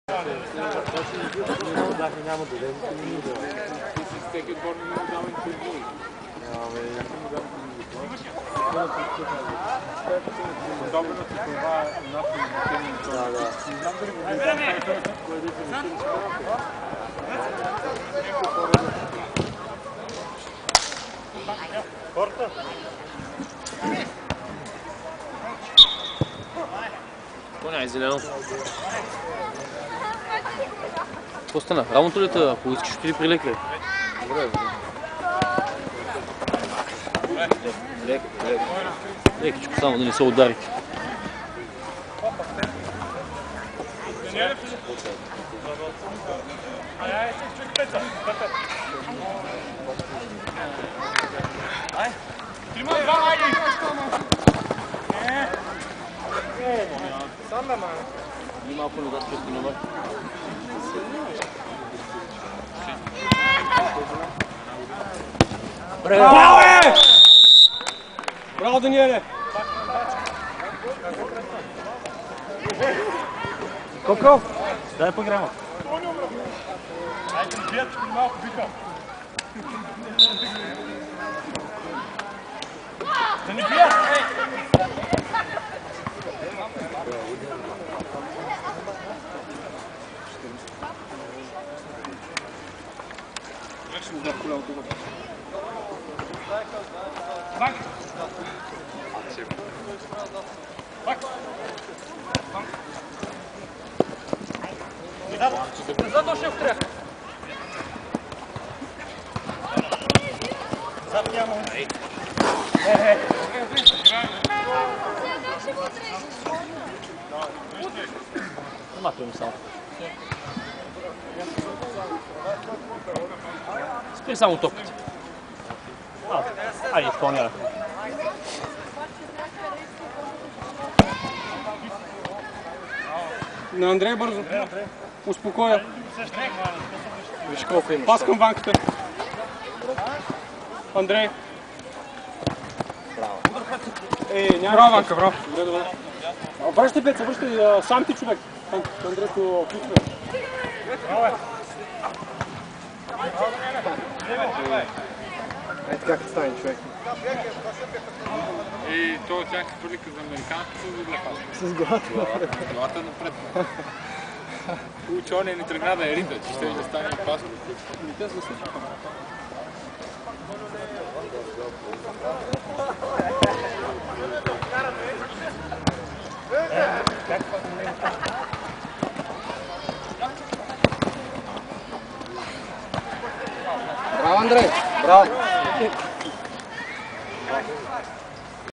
Няма да дадем. Ти си всеки отбор не му дава интервю. Особено с това нашето изучение. Не знам дали го виждам. Порта? Коня е зелено. Какво стана? Равното ли тъда? Ако искаш, ще ли прилекли? Добре, лекичко, само да не се удари. И малко назад ще снимай. Браво, е! Браво, Даниеле! Коко? Дай по-грама. Айде, бият, малко бика. Да не бият! Как ще му дам колелото? Бак! Бак! Назад дошъл в трех! Зад няма. Махай ми само. Спри само топката. Айде, изпълнява. На Андрей бързо. Успокоя. Виж колко имаш. Пас към ванката. Андрей. Браво. Няма. Браво, Ванка, браво. Добре, добре. Връщай, Пеца, връщай. Сам ти човек. Андрей го включва. Браво, е. Ето как стане човек. И той тя се прилика за американското или для паспорта? С главата напред. Главата напред. Учене не тръгна да е рита, че ще да стане паспорт. Не те заслушаха. Браво, Андрей! Браво!